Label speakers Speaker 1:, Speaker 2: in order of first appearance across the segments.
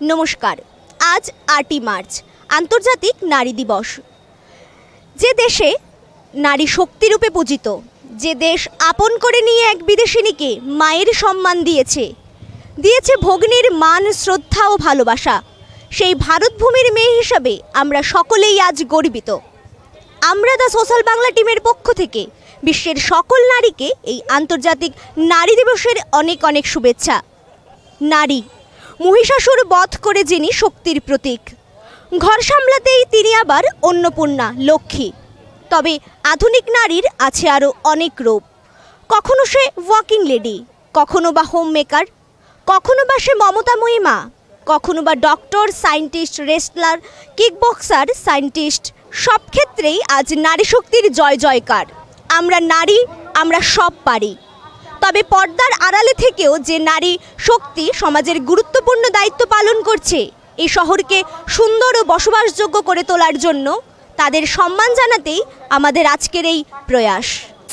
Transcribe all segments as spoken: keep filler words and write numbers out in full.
Speaker 1: নমস্কার। আজ আটই মার্চ আন্তর্জাতিক নারী দিবস। যে দেশে নারী শক্তিরূপে পূজিত, যে দেশ আপন করে নিয়ে এক বিদেশিনীকে মায়ের সম্মান দিয়েছে দিয়েছে ভগ্নীর মান, শ্রদ্ধা ও ভালোবাসা, সেই ভারতভূমির মেয়ে হিসাবে আমরা সকলেই আজ গর্বিত। আমরা দ্য সোশ্যাল বাংলা টিমের পক্ষ থেকে বিশ্বের সকল নারীকে এই আন্তর্জাতিক নারী দিবসের অনেক অনেক শুভেচ্ছা। নারী মহিষাসুর বধ করে যিনি শক্তির প্রতীক, ঘর সামলাতেই তিনি আবার অন্নপূর্ণা, লক্ষ্মী। তবে আধুনিক নারীর আছে আরও অনেক রূপ। কখনো সে ওয়াকিং লেডি, কখনো বা হোম মেকার, কখনো বা সে মমতাময়ী মা, কখনো বা doctor, scientist, wrestler, kickboxer, scientist. সব ক্ষেত্রেই আজ নারী শক্তির জয় জয়কার। আমরা নারী, আমরা সব পারি। তবে পর্দার আড়ালে থেকেও যে নারী শক্তি সমাজের গুরুত্বপূর্ণ দায়িত্ব পালন করছে এই শহরকে সুন্দর ও বসবাসযোগ্য করে তোলার জন্য, তাদের সম্মান জানাতেই আমাদের আজকের এই প্রয়াস।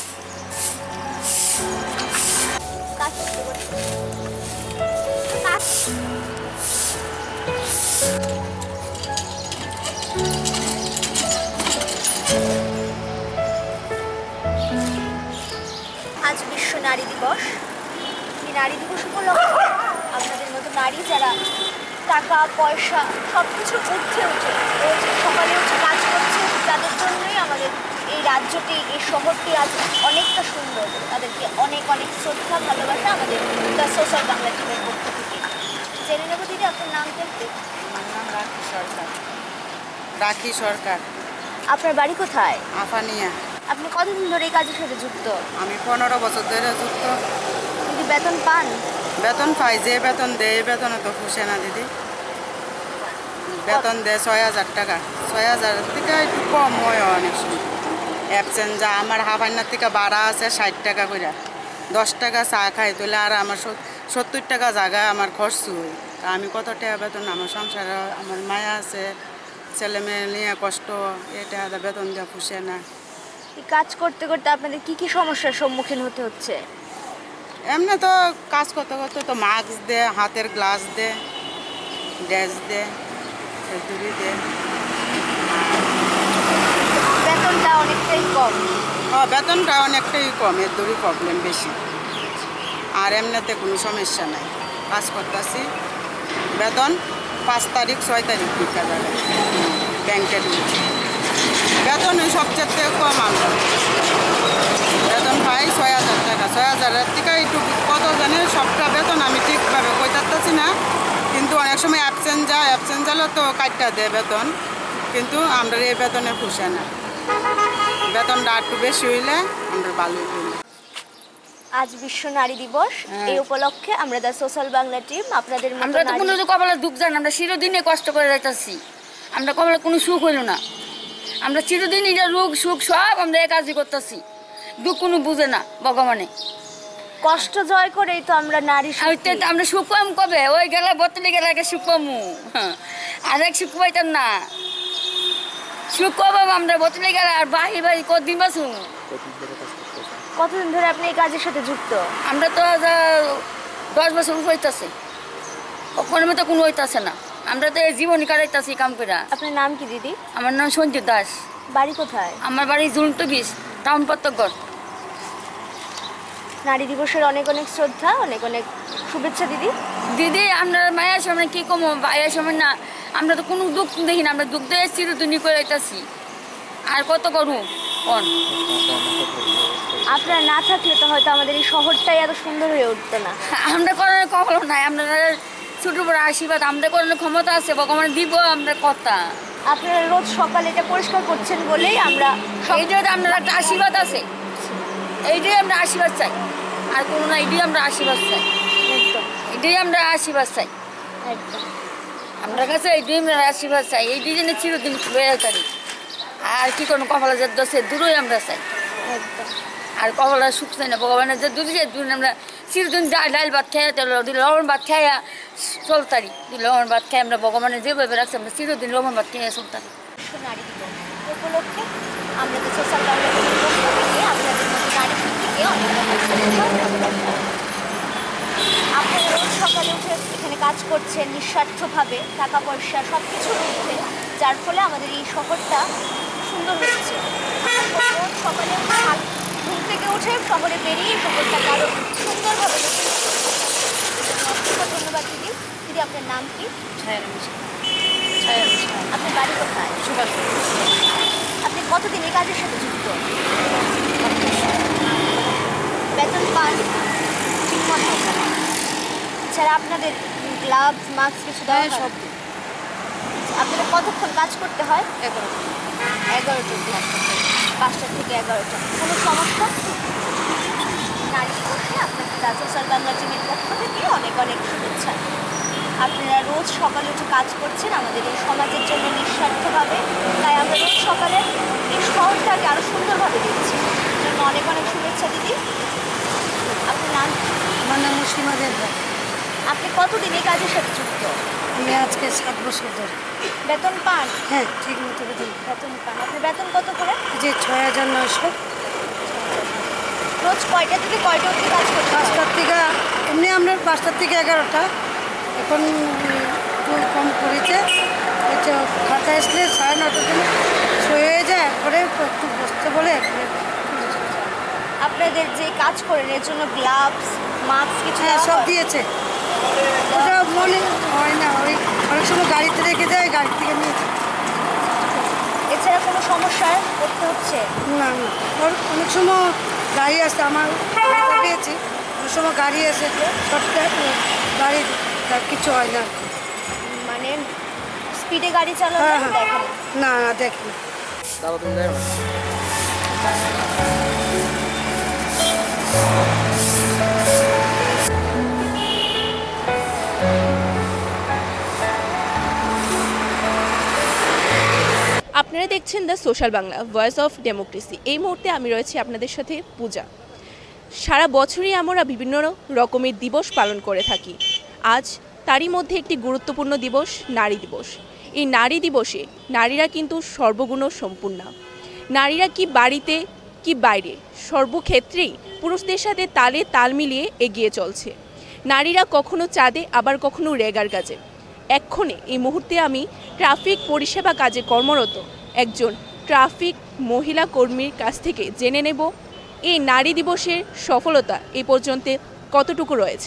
Speaker 1: আজ বিশ্ব নারী দিবস। এই নারী দিবস উপলক্ষে আপনাদের মতো নারী যারা টাকা পয়সা সব কিছুর ঊর্ধ্বে উঠে রোজ সকালে উঠে কাজ করছে, তাদের জন্যই আমাদের এই রাজ্যটি, এই শহরটি আজ অনেকটা সুন্দর। তাদেরকে অনেক অনেক শ্রদ্ধা, ভালোবাসা আমাদের দ্য সোশ্যাল বাংলা টিমের পক্ষ থেকে। জেনে নেব দিদি, আপনার নাম কি?
Speaker 2: আমার নাম রাখি সরকার। রাখি সরকার।
Speaker 1: আপনার বাড়ি কোথায়?
Speaker 2: আফানিয়া।
Speaker 1: আপনি কতদিন ধরে এই কাজের সাথে যুক্ত?
Speaker 2: আমি পনেরো বছর ধরে যুক্ত।
Speaker 1: দিদি বেতন পান?
Speaker 2: বেতন পাই, যে বেতন দেয় বেতনে তো খুশি না দিদি। বেতন দেয় ছয় হাজার টাকা। ছয় হাজার থেকে একটু কম হয় অনেক সময়। অ্যাবসেন্ট যা আমার হাফান্নার থেকে ভাড়া আছে ষাট টাকা করে, দশ টাকা চা খাই তুলে আর আমার সত্তর টাকা জায়গা আমার খরচ হয়। তা আমি কত টাকা বেতন, আমার সংসারে আমার মায়া আছে, ছেলে মেয়ে নিয়ে কষ্ট, এটা বেতন দেওয়া খুশি না।
Speaker 1: এই কাজ করতে করতে আপনাদের কি কি সমস্যার সম্মুখীন হতে হচ্ছে?
Speaker 2: এমনি তো কাজ করতে করতে তো মাস্ক দে, হাতের গ্লাস দে, ড্রেস দে, দড়ি দে।
Speaker 1: বেতনটা অনেকটাই কম।
Speaker 2: হ্যাঁ, বেতনটা অনেকটাই কম, এর দড়ি প্রবলেম বেশি। আর এমনিতে কোনো সমস্যা নাই, কাজ করতেছি। বেতন পাঁচ তারিখ ছয় তারিখ বিকা যাবে ব্যাংকে ঢুকছে। বেতন ওই সবচেয়ে কম আমরা বেতন পাই ছয় হাজার টাকা। ছয় হাজারের থেকে একটু কত জানে সবটা বেতন আমি ঠিকভাবে কইতে পারতেছি না, কিন্তু অনেক সময় অ্যাবসেন্ট যায়, অ্যাবসেন্ট গেলে তো কাটটা দেয় বেতন, কিন্তু আমরা এই বেতনে খুশি না। বেতনটা একটু বেশি হইলে আমরা ভালোই হইল।
Speaker 1: আজ বিশ্ব নারী দিবস, এই উপলক্ষে আমরা দ্য সোশ্যাল বাংলা টিম আপনাদের মতো
Speaker 3: আমরা তো কোনো কপালে দুঃখ জানি, আমরা চিরদিনে কষ্ট করে যাইতেছি, আমরা কপালে কোনো সুখ হইল না। আমরা চিরদিন এটা রোগ সুখ সব আমরা এই কাজই করতেছি, দুঃখ কোনো বুঝে না ভগবানে।
Speaker 1: কষ্ট জয় করেই তো আমরা নারী শক্তি।
Speaker 3: আমরা সুখ পাম কবে? ওই গেলে বতলে গেলে আগে সুখ পামু, আর এক সুখ পাইতাম না। সুখ পাবাম আমরা বতলে গেলে, আর বাহি বাহি কদিন বাসু।
Speaker 1: কতদিন ধরে আপনি এই কাজের সাথে যুক্ত?
Speaker 3: আমরা তো দশ বছর হইতাছে, ওখানে তো কোনো হইতাছে না। আমরা তো এই জীবনী কাটাইতেছি কাম করে।
Speaker 1: আপনার নাম কি দিদি?
Speaker 3: আমার নাম সঞ্জু দাস।
Speaker 1: বাড়ি কোথায়?
Speaker 3: আমার বাড়ি ঝুলন্ত বিশ, টাউন প্রত্যেকগড়।
Speaker 1: নারী দিবসের অনেক অনেক শ্রদ্ধা, অনেক অনেক শুভেচ্ছা দিদি।
Speaker 3: দিদি আমরা মায়ের সময় কী কমো, ভাইয়ের সময় না, আমরা তো কোনো দুঃখ দেখি না, আমরা দুঃখ দিয়ে চিরদিনই করে আইতাছি, আর কত করু কোন।
Speaker 1: আপনারা না থাকলে তো হয়তো আমাদের এই শহরটাই এত সুন্দর হয়ে উঠতো না।
Speaker 3: আমরা করার কখনো নাই, আমরা ছোট বড় আশীর্বাদ, আমরা করার ক্ষমতা আছে, ভগবান দিব আমরা কথা।
Speaker 1: আপনারা রোজ সকালে এটা পরিষ্কার করছেন বলেই আমরা,
Speaker 3: এইটাই আমরা একটা আশীর্বাদ আছে, এইটাই আমরা আশীর্বাদ চাই, আর কোনো না, এইটাই আমরা আশীর্বাদ চাই,
Speaker 1: একদম
Speaker 3: এটাই আমরা আশীর্বাদ চাই,
Speaker 1: একদম
Speaker 3: আমরা কাছে এইটাই আমরা আশীর্বাদ চাই, এইটাই যেন চিরদিন বেড়ে থাকি। আর কি কোনো কপালে যে দোষে দূরই আমরা চাই,
Speaker 1: একদম।
Speaker 3: আর কপালে সুখ চাই না, ভগবানের যে দূর যে দূর আমরা চিরদিন ডাল ডাল ভাত খেয়ে লবণ ভাত খাইয়া চলতারি, লবণ ভাত খাই আমরা ভগবানের যেভাবে রাখছি আমরা চিরদিন লবণ ভাত খেয়ে চলতারি।
Speaker 1: নারী দিবস উপলক্ষে আমরা তো সোশ্যাল বাংলা টিমের পক্ষ থেকে আপনাদের মতো নারী শক্তিকে অনেক আপনারা রোজ সকালে উঠে এখানে কাজ করছেন নিঃস্বার্থভাবে, টাকা পয়সা সব কিছুর মধ্যে, যার ফলে আমাদের এই শহরটা সুন্দর হচ্ছে। আমরা রোজ সকালে উঠে ঘুম থেকে উঠে শহরে বেরিয়ে শহরটাকে আরও সুন্দরভাবে দেখতে অসংখ্য ধন্যবাদ দিদি। দিদি আপনার নাম কি?
Speaker 3: ছায়া মিশন ছায়া মিশন
Speaker 1: আপনার বাড়ি কোথায়?
Speaker 3: সুভাষ
Speaker 1: আপনি কতদিন এই কাজের সাথে যুক্ত? বেতন পান ঠিক মতো? এছাড়া আপনাদের গ্লাভস মাস্ক কিছু দেওয়া হয়?
Speaker 3: সব
Speaker 1: আপনাদের কতক্ষণ কাজ করতে হয়?
Speaker 3: এগারো
Speaker 1: এগারোটা দিন, পাঁচটা থেকে এগারোটা। কোনো সমস্যা? নারী দিবসে আপনাকে রাজশাহী বাংলা টিমের পক্ষ থেকে অনেক অনেক শুভেচ্ছা। আপনারা রোজ সকালে উঠে কাজ করছেন আমাদের এই সমাজের জন্য নিঃস্বার্থভাবে, তাই আমরা রোজ সকালে এই শহরটাকে আরও সুন্দরভাবে দেখছি। জন্য অনেক অনেক শুভেচ্ছা দিদি। আপনার নাম?
Speaker 4: আমার নাম মুসলিমা দেবরা।
Speaker 1: আপনি কতদিন এই কাজের সাথে যুক্ত?
Speaker 4: আমি আজকে সাত বছর ধরে।
Speaker 1: বেতন পান?
Speaker 4: হ্যাঁ, ঠিক মতো বেতন।
Speaker 1: বেতন পান। আপনার বেতন কত করে?
Speaker 4: যে ছয় হাজার নয়শো।
Speaker 1: রোজ কয়টা থেকে কয়টা অবধি কাজ করতে হয়?
Speaker 4: পাঁচটার থেকে, এমনি আমরা পাঁচটার থেকে এগারোটা, এখন একটু কম করেছে। হচ্ছে খাতা আসলে সাড়ে নটার জন্য সই হয়ে যায়, একবারে একটু বসতে বলে একবারে।
Speaker 1: আপনাদের যে কাজ করেন এর জন্য গ্লাভস মাস্ক কিছু
Speaker 4: হ্যাঁ,
Speaker 1: দেওয়া
Speaker 4: সব
Speaker 1: হয়?
Speaker 4: দিয়েছে। ওটা মনে হয় না, ওই অনেক সময় গাড়িতে রেখে যায়, গাড়ি থেকে নিয়ে যায়।
Speaker 1: এছাড়া কোনো সমস্যায় পড়তে হচ্ছে?
Speaker 4: না না, ওর অনেক সময় গাড়ি আসে, আমার গাড়িটা পেয়েছি, অনেক সময় গাড়ি এসে সবটা গাড়ি কিছু হয় না।
Speaker 1: মানে স্পিডে গাড়ি চালানো
Speaker 4: হ্যাঁ, হ্যাঁ।
Speaker 1: দেখেন?
Speaker 4: না না, দেখি না।
Speaker 5: আপনারা দেখছেন the social Bangla, voice of democracy. এই মুহূর্তে আমি রয়েছি আপনাদের সাথে পূজা। সারা বছরই আমরা বিভিন্ন রকমের দিবস পালন করে থাকি। আজ তারই মধ্যে একটি গুরুত্বপূর্ণ দিবস, নারী দিবস। এই নারী দিবসে নারীরা কিন্তু সর্বগুণ সম্পূর্ণা। নারীরা কি বাড়িতে কি বাইরে সর্বক্ষেত্রেই পুরুষদের সাথে তালে তাল মিলিয়ে এগিয়ে চলছে। নারীরা কখনো চাঁদে, আবার কখনো রেগার কাজে। এক্ষণে এই মুহূর্তে আমি ট্রাফিক পরিষেবা কাজে কর্মরত একজন ট্রাফিক মহিলা কর্মীর কাছ থেকে জেনে নেব এই নারী দিবসের সফলতা এই পর্যন্ত কতটুকু রয়েছে।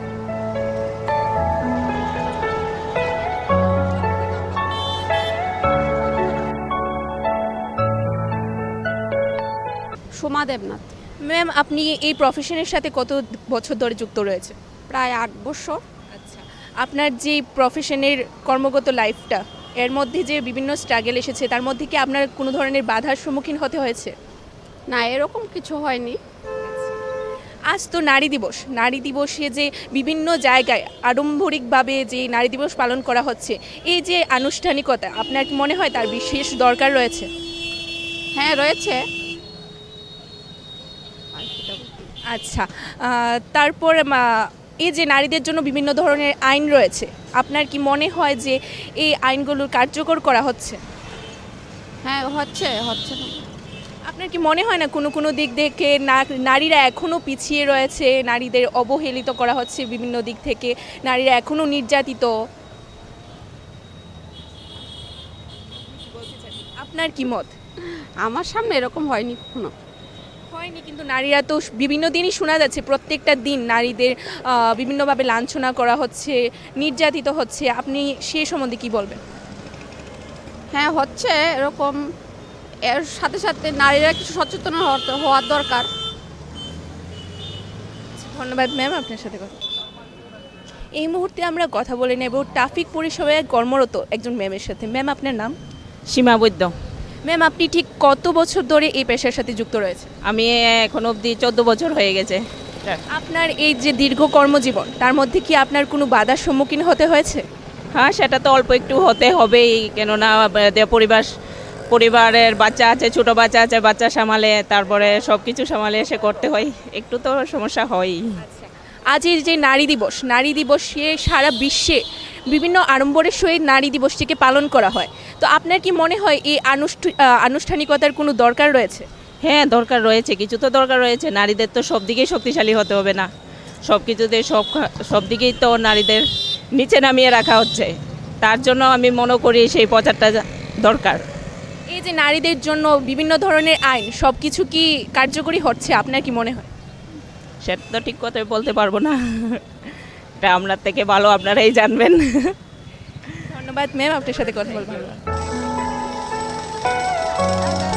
Speaker 6: সোমা দেবনাথ।
Speaker 5: ম্যাম, আপনি এই প্রফেশনের সাথে কত বছর ধরে যুক্ত রয়েছে?
Speaker 6: প্রায় আট বছর।
Speaker 5: আচ্ছা, আপনার যে প্রফেশনের কর্মগত লাইফটা, এর মধ্যে যে বিভিন্ন স্ট্রাগল এসেছে, তার মধ্যে কি আপনার কোনো ধরনের বাধার সম্মুখীন হতে হয়েছে?
Speaker 6: না, এরকম কিছু হয়নি।
Speaker 5: আজ তো নারী দিবস। নারী দিবসে যে বিভিন্ন জায়গায় আড়ম্বরিকভাবে যে নারী দিবস পালন করা হচ্ছে, এই যে আনুষ্ঠানিকতা, আপনার কি মনে হয় তার বিশেষ দরকার রয়েছে?
Speaker 6: হ্যাঁ, রয়েছে।
Speaker 5: আচ্ছা, তারপর এই যে নারীদের জন্য বিভিন্ন ধরনের আইন রয়েছে, আপনার কি মনে হয় যে এই আইনগুলো কার্যকর করা হচ্ছে?
Speaker 6: হ্যাঁ, হচ্ছে হচ্ছে না।
Speaker 5: আপনার কি মনে হয় না কোনো কোনো দিক থেকে নারীরা এখনও পিছিয়ে রয়েছে, নারীদের অবহেলিত করা হচ্ছে বিভিন্ন দিক থেকে, নারীরা এখনও নির্যাতিত? আপনার কি মত?
Speaker 6: আমার সামনে এরকম হয়নি কখনো।
Speaker 5: হয়নি, কিন্তু নারীরা তো বিভিন্ন দিনই শোনা যাচ্ছে, প্রত্যেকটা দিন নারীদের বিভিন্নভাবে লাঞ্ছনা করা হচ্ছে, নির্যাতিত হচ্ছে। আপনি সে সম্বন্ধে কি বলবেন?
Speaker 6: হ্যাঁ, হচ্ছে এরকম। এর সাথে সাথে নারীরা কিছু সচেতন হওয়ার দরকার।
Speaker 5: ধন্যবাদ ম্যাম, আপনার সাথে কথা। এই মুহূর্তে আমরা কথা বলে নেব ট্রাফিক পরিষেবায় কর্মরত একজন ম্যামের সাথে। ম্যাম, আপনার নাম?
Speaker 7: সীমা বৈদ্য।
Speaker 5: ম্যাম, আপনি ঠিক কত বছর ধরে এই পেশার সাথে যুক্ত রয়েছে?
Speaker 7: আমি এখন অবধি চোদ্দো বছর হয়ে গেছে।
Speaker 5: আপনার এই যে দীর্ঘ কর্মজীবন, তার মধ্যে কি আপনার কোনো বাধার সম্মুখীন হতে হয়েছে?
Speaker 7: হ্যাঁ, সেটা তো অল্প একটু হতে হবেই, কেননা পরিবার পরিবারের বাচ্চা আছে, ছোটো বাচ্চা আছে, বাচ্চা সামালে, তারপরে সব কিছু সামালে এসে করতে হয়, একটু তো সমস্যা হয়ই।
Speaker 5: আজ এই যে নারী দিবস, নারী দিবসে সারা বিশ্বে বিভিন্ন আড়ম্বরের সহিত নারী দিবসটিকে পালন করা হয়, তো আপনার কি মনে হয় এই আনুষ্ঠানিকতার কোনো দরকার রয়েছে?
Speaker 7: হ্যাঁ, দরকার রয়েছে, কিছু তো দরকার রয়েছে। নারীদের তো সব দিকেই শক্তিশালী হতে হবে না, সব কিছুতে সব সব দিকেই তো নারীদের নিচে নামিয়ে রাখা হচ্ছে। তার জন্য আমি মনে করি সেই প্রচারটা দরকার।
Speaker 5: এই যে নারীদের জন্য বিভিন্ন ধরনের আইন সব কিছু কি কার্যকরী হচ্ছে আপনার কি মনে হয়?
Speaker 7: সেটা তো ঠিক কথাই বলতে পারবো না, এটা আপনার থেকে ভালো আপনারাই জানবেন।
Speaker 5: ধন্যবাদ ম্যাম, আপনার সাথে কথা বলবো।